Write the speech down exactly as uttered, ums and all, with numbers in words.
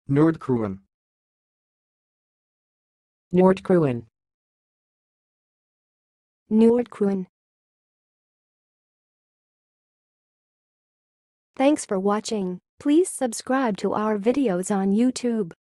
noordkruin, noordkruin, noordkruin. Thanks for watching. Please subscribe to our videos on YouTube.